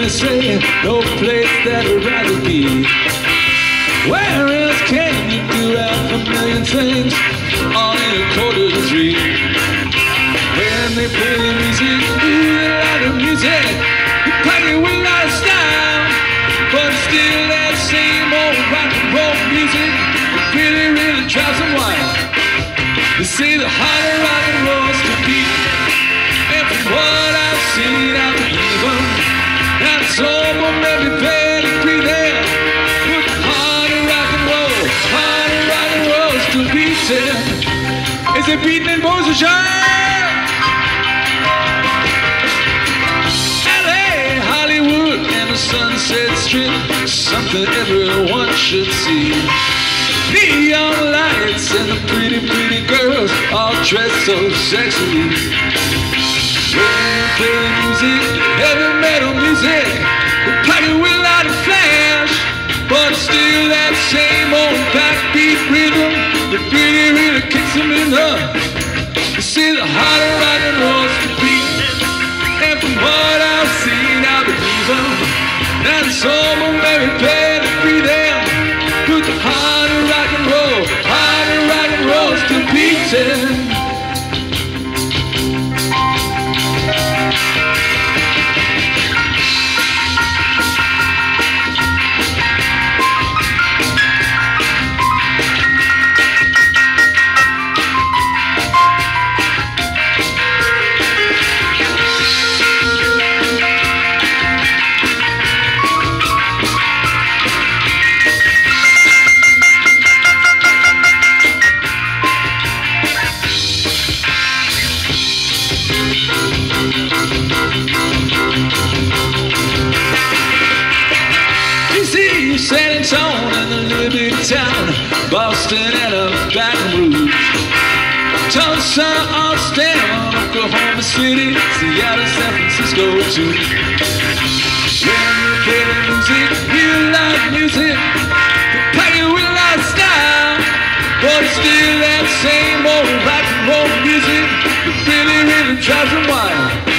they say no place that I'd rather be. Where else can you do half a million things all in a quarter to three? When they play the music, ooh, they like the music. You pack it with a lot of style, but still that same old rock and roll music really, really drives them wild. They say the harder rock and roll's to beat, and from what I've seen, I believe them. That's all, but maybe better be there. But harder rock and roll's to beat it. Is it beating in Beausejour? Sunset Strip, something everyone should see. Neon lights and the pretty, pretty girls all dressed so sexily. When they play the music, heavy metal music, they pack it with a lot of flash, but still that same old backbeat rhythm that really, really kicks them in the. You see the harder rock and roll's to beat, and from what I've seen, I believe them. That's all, but maybe better be there. Put the harder rock and roll's to beating. San Antonio and the little big town, Boston and a Baton Rouge, Tulsa, Austin, Oklahoma City, Seattle, San Francisco too. When you play the music, real live music, you pack it with a lot of style, but it's still that same old rock and roll music that really, really drives them wild.